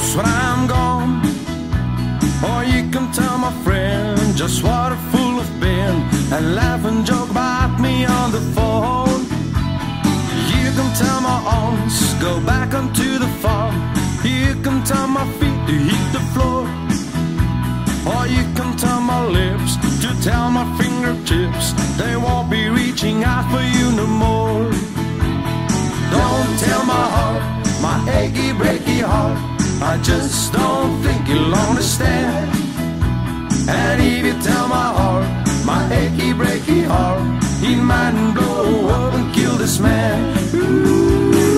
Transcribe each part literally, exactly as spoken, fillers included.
knows when I'm gone. Or you can tell my friend just what a fool I've been, and laugh and joke about me on the phone. You can tell my arms go back onto the farm. You can tell my feet to hit the floor. Or you can tell my lips to tell my fingertips they won't be reaching out for you no more. Don't tell my heart, my achy breaky heart, I just don't think you'll understand. And if you tell my heart, my achy breaky heart, he might blow up and kill this man. Ooh.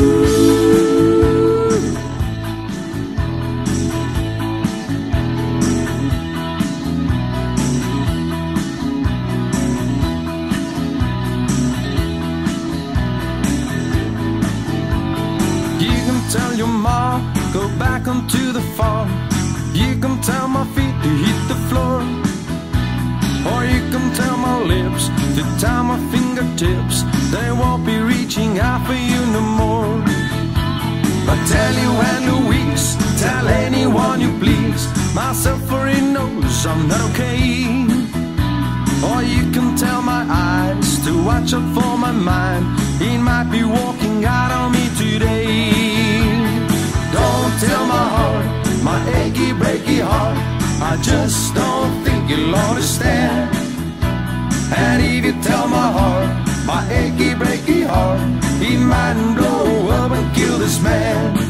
You can tell your ma, go back onto the farm. You can tell my feet to hit the floor. Or you can tell my lips to tell my fingertips they won't be reaching out for you no more. But tell you and Louise, tell anyone you please, my suffering knows I'm not okay. Or you can tell my eyes to watch out for my mind, it might be walking out on me today. Don't tell my heart, my achy breaky heart, I just don't think you'll understand. And if you tell my heart, my achy breaky heart, he might blow up and kill this man.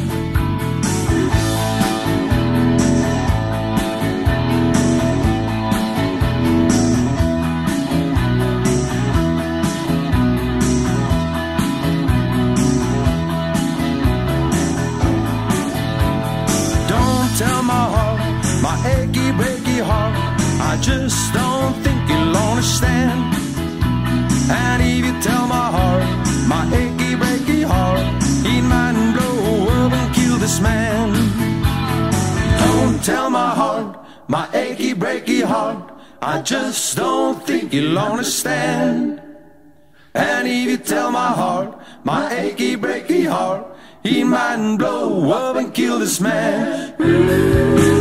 Tell my heart, my achy breaky heart, I just don't think you'll understand. And if you tell my heart, my achy breaky heart, he might blow up and kill this man. Don't tell my heart, my achy breaky heart, I just don't think you'll understand. And if you tell my heart, my achy breaky heart, he might blow up and kill this man.